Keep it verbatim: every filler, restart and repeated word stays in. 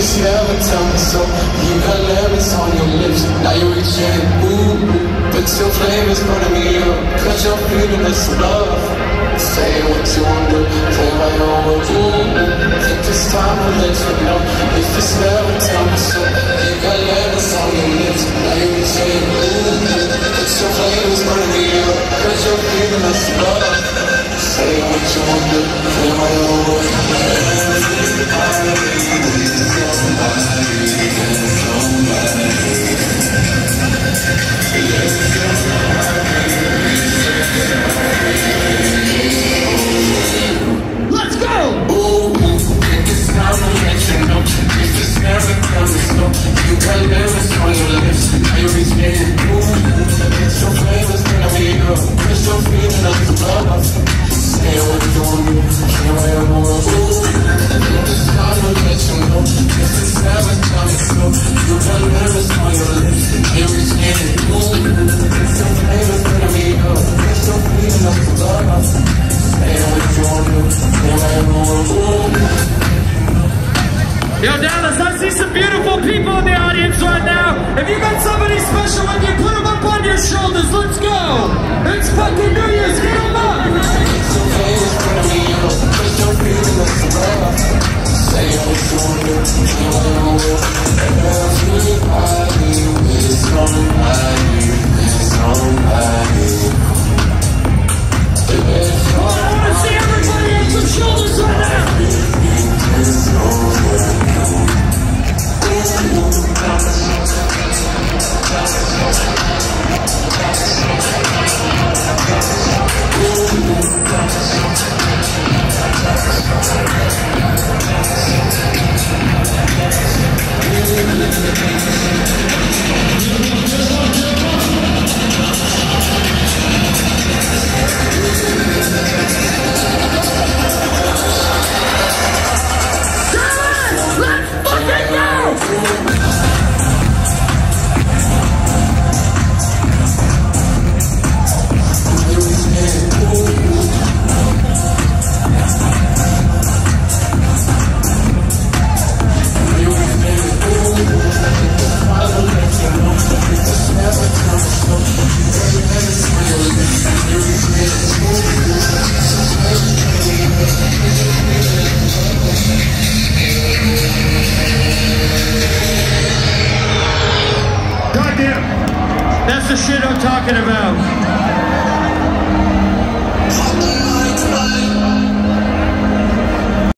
just never tell me so. You got lemons on your lips, now you're reaching, ooh, but your flavor's burning me up, cause you're feeling this love. Say what you want to, play my own world, ooh, think it's time to let you know. If it's never tell me so. You got lemons on your lips, now you're reaching, ooh, but your flavor's burning me up, cause you're feeling this love. Say what you want to, play my own world. Let's go! Ooh, think it's time to let you know. If it's never coming slow. You got lemons on your lips, now you're reaching, ooh, it's your flavors turning me up, cause you're feeling like the love. Say what you want to, play my own world. Ooh, think it's time to let you know. If it's never coming slow. You got lemons on your lips, now you're reaching, ooh, it's your flavors turning me up, cause you're feeling like the love. Say what you want to, play my own world. Ooh. Yo, Dallas, I see some beautiful people in the audience right now. If you got somebody special with you, put them up on your shoulders. Let's go. It's fucking New Year's. Get them up. It's okay, it's gonna be you. Cause you're feeling like the love. Say what you want to, you know. Everybody, it's somebody, it's somebody. Oh, I want to see everybody on some shoulders right now. That's the shit I'm talking about.